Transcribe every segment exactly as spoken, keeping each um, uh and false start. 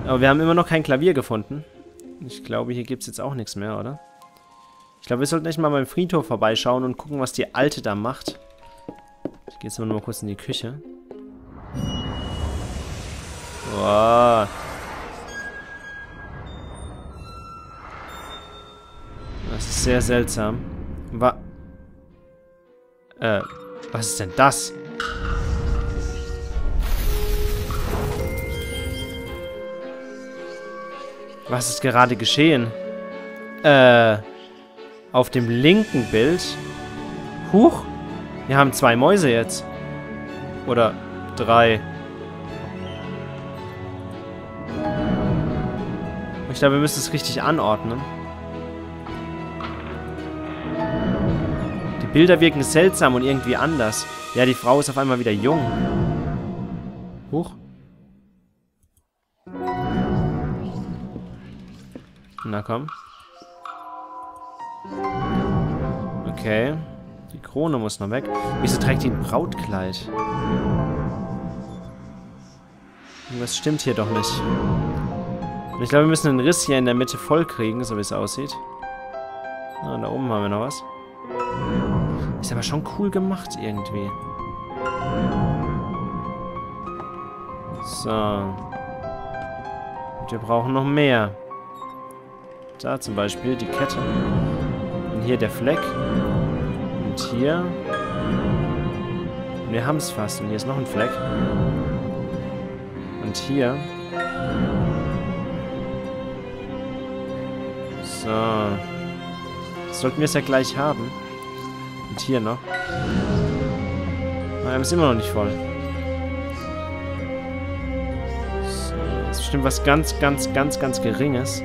Aber wir haben immer noch kein Klavier gefunden. Ich glaube, hier gibt es jetzt auch nichts mehr, oder? Ich glaube, wir sollten echt mal beim Friedhof vorbeischauen und gucken, was die Alte da macht. Ich gehe jetzt mal nur mal kurz in die Küche. Wow. Das ist sehr seltsam. Wa... Äh, was ist denn das? Was ist gerade geschehen? Äh, auf dem linken Bild... Huch! Wir haben zwei Mäuse jetzt. Oder drei. Ich glaube, wir müssen es richtig anordnen. Die Bilder wirken seltsam und irgendwie anders. Ja, die Frau ist auf einmal wieder jung. Huch. Na komm. Okay. Die Krone muss noch weg. Wieso trägt die ein Brautkleid? Irgendwas stimmt hier doch nicht. Und ich glaube, wir müssen den Riss hier in der Mitte voll kriegen, so wie es aussieht. Ah, da oben haben wir noch was. Ist aber schon cool gemacht irgendwie. So. Und wir brauchen noch mehr. Da zum Beispiel die Kette. Und hier der Fleck. Und hier. Und wir haben es fast. Und hier ist noch ein Fleck. Und hier. So. Das sollten wir es ja gleich haben. Und hier noch. Aber wir haben es immer noch nicht voll. So. Das ist bestimmt was ganz, ganz, ganz, ganz Geringes.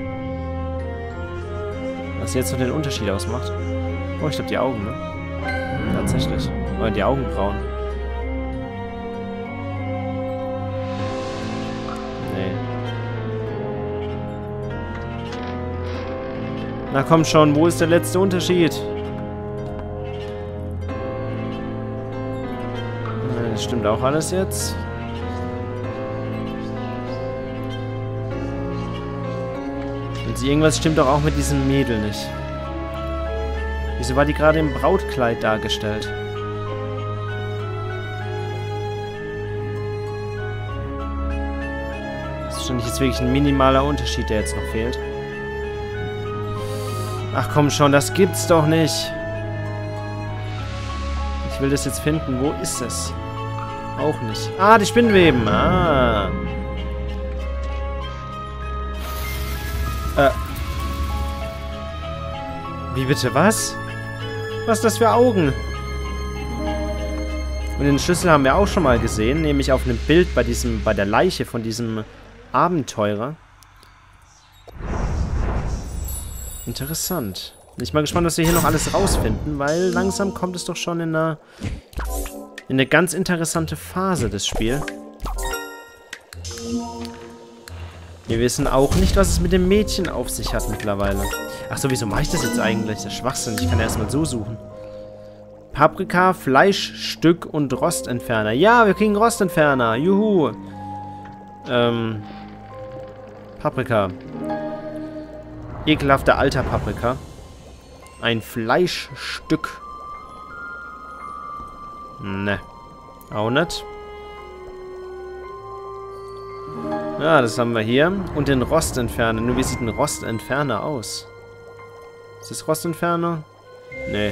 Was jetzt noch den Unterschied ausmacht. Oh, ich glaube die Augen, ne? Tatsächlich. Oder die Augenbrauen. Nee. Na komm schon, wo ist der letzte Unterschied? Das stimmt auch alles jetzt. Und irgendwas stimmt doch auch mit diesem Mädel nicht. Wieso war die gerade im Brautkleid dargestellt? Das ist wahrscheinlich jetzt wirklich ein minimaler Unterschied, der jetzt noch fehlt. Ach komm schon, das gibt's doch nicht. Ich will das jetzt finden. Wo ist es? Auch nicht. Ah, die Spinnweben. Ah. Äh. Wie bitte, was? Was ist das für Augen? Und den Schlüssel haben wir auch schon mal gesehen, nämlich auf einem Bild bei diesem, bei der Leiche von diesem Abenteurer. Interessant. Ich bin mal gespannt, was wir hier noch alles rausfinden, weil langsam kommt es doch schon in eine, in eine ganz interessante Phase des Spiels. Wir wissen auch nicht, was es mit dem Mädchen auf sich hat mittlerweile. Ach so, wieso mache ich das jetzt eigentlich? Das ist Schwachsinn. Ich kann erstmal so suchen. Paprika, Fleischstück und Rostentferner. Ja, wir kriegen Rostentferner. Juhu. Ähm. Paprika. Ekelhafter alter Paprika. Ein Fleischstück. Ne. Auch nicht. Ja, das haben wir hier. Und den Rostentferner. Nur wie sieht ein Rostentferner aus? Ist das Rostentferner? Nee.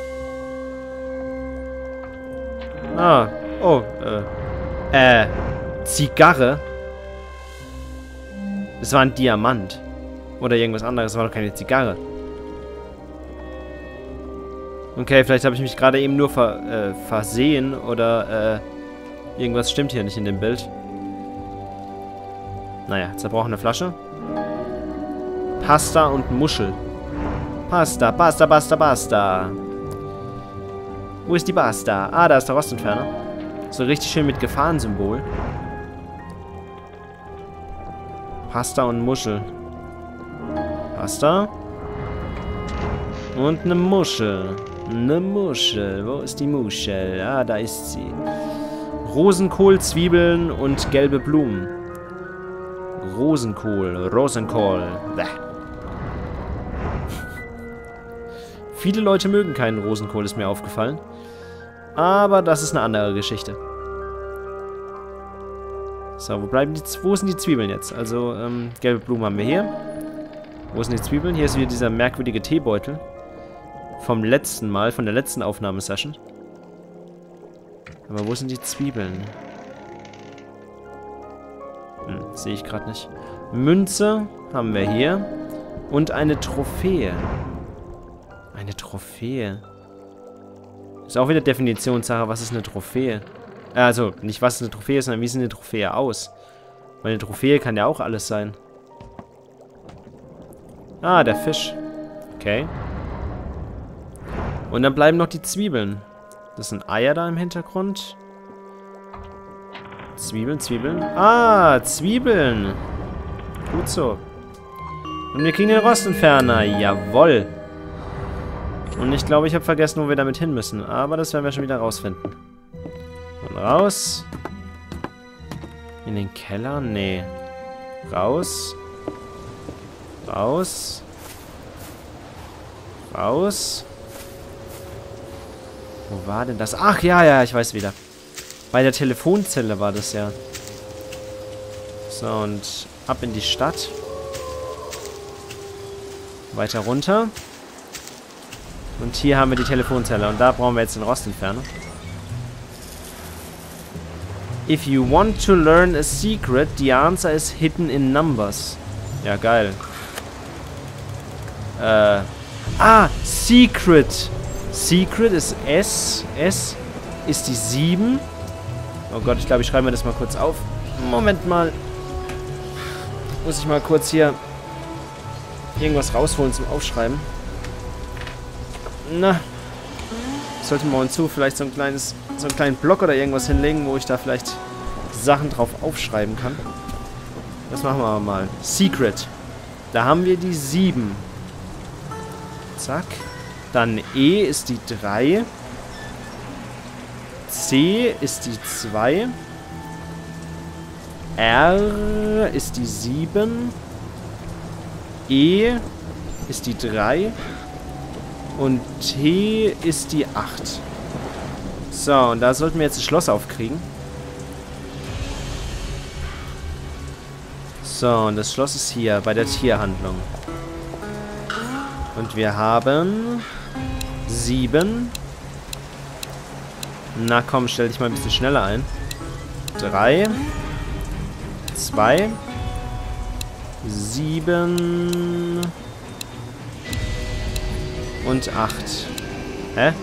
Ah. Oh, äh. Äh. Zigarre? Das war ein Diamant. Oder irgendwas anderes. Das war doch keine Zigarre. Okay, vielleicht habe ich mich gerade eben nur ver, äh, versehen. Oder, äh, irgendwas stimmt hier nicht in dem Bild. Naja, zerbrochene Flasche. Pasta und Muschel. Pasta, Pasta, Pasta, Pasta. Wo ist die Pasta? Ah, da ist der Rostentferner. So richtig schön mit Gefahrensymbol. Pasta und Muschel. Pasta. Und eine Muschel. Eine Muschel. Wo ist die Muschel? Ah, da ist sie. Rosenkohl, Zwiebeln und gelbe Blumen. Rosenkohl. Rosenkohl. Bäh. Viele Leute mögen keinen Rosenkohl, ist mir aufgefallen. Aber das ist eine andere Geschichte. So, wo bleiben die... Wo sind die Zwiebeln jetzt? Also, ähm, gelbe Blumen haben wir hier. Wo sind die Zwiebeln? Hier ist wieder dieser merkwürdige Teebeutel. Vom letzten Mal, von der letzten Aufnahmesession. Aber wo sind die Zwiebeln? Hm, sehe ich gerade nicht. Münze haben wir hier. Und eine Trophäe. Eine Trophäe. Ist auch wieder Definitionssache, was ist eine Trophäe? Also, nicht was eine Trophäe ist, sondern wie sieht eine Trophäe aus? Weil eine Trophäe kann ja auch alles sein. Ah, der Fisch. Okay. Und dann bleiben noch die Zwiebeln. Das sind Eier da im Hintergrund. Zwiebeln, Zwiebeln. Ah, Zwiebeln. Gut so. Und wir kriegen den Rostentferner. Jawoll. Und ich glaube, ich habe vergessen, wo wir damit hin müssen. Aber das werden wir schon wieder rausfinden. Und raus. In den Keller? Nee. Raus. Raus. Raus. Wo war denn das? Ach, ja, ja, ich weiß wieder. Bei der Telefonzelle war das ja. So, und ab in die Stadt. Weiter runter. Und hier haben wir die Telefonzelle. Und da brauchen wir jetzt den Rostentferner. If you want to learn a secret, the answer is hidden in numbers. Ja, geil. Äh. Ah, Secret. Secret ist S. S ist die sieben. Oh Gott, ich glaube, ich schreibe mir das mal kurz auf. Moment mal. Muss ich mal kurz hier irgendwas rausholen zum Aufschreiben. Na. Sollte mal uns zu vielleicht so ein kleines, so einen kleinen Block oder irgendwas hinlegen, wo ich da vielleicht Sachen drauf aufschreiben kann. Das machen wir aber mal. Secret. Da haben wir die sieben. Zack. Dann E ist die drei. C ist die zwei. R ist die sieben. E ist die drei. Und T ist die acht. So, und da sollten wir jetzt das Schloss aufkriegen. So, und das Schloss ist hier, bei der Tierhandlung. Und wir haben sieben. Na komm, stell dich mal ein bisschen schneller ein. drei. zwei. sieben. Und acht. Hä?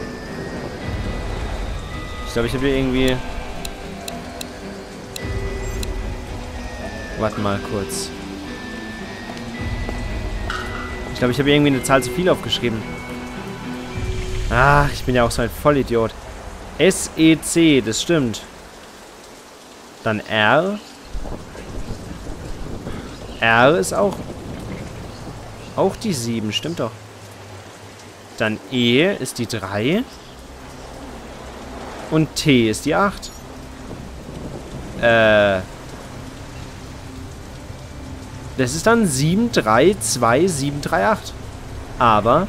Ich glaube, ich habe hier irgendwie... Warte mal kurz. Ich glaube, ich habe irgendwie eine Zahl zu viel aufgeschrieben. Ah, ich bin ja auch so ein Vollidiot. S E C, das stimmt. Dann R. R ist auch... Auch die sieben, stimmt doch. Dann E ist die drei. Und T ist die acht. Äh... Das ist dann sieben drei zwei sieben drei acht. Aber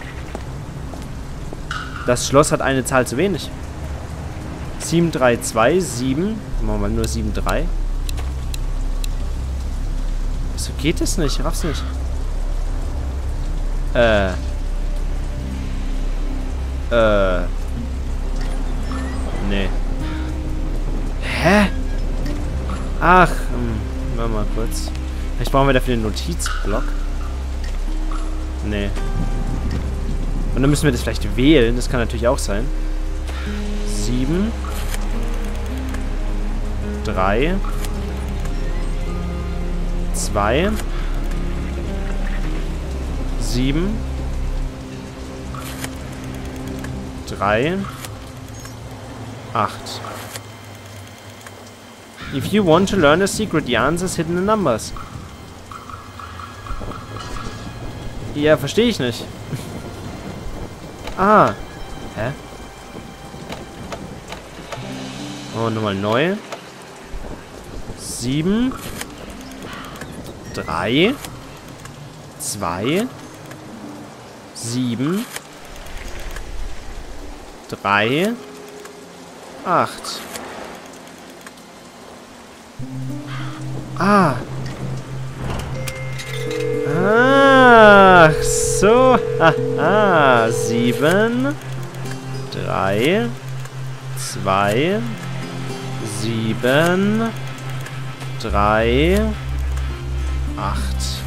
das Schloss hat eine Zahl zu wenig. sieben drei zwei sieben. Machen wir mal nur sieben drei. Wieso geht das nicht? Ich raff's nicht. Äh. Äh. Nee. Hä? Ach, hm. Warte mal kurz. Vielleicht brauchen wir dafür den Notizblock. Nee. Und dann müssen wir das vielleicht wählen. Das kann natürlich auch sein. sieben. drei. zwei. sieben. drei. acht. If you want to learn a secret, the answer is hidden in numbers. Ja, verstehe ich nicht. Ah. Hä? Oh, nochmal neu. sieben. drei, zwei, sieben, drei, acht. Ah. Ach so. Haha. sieben, drei, zwei, sieben, drei, acht.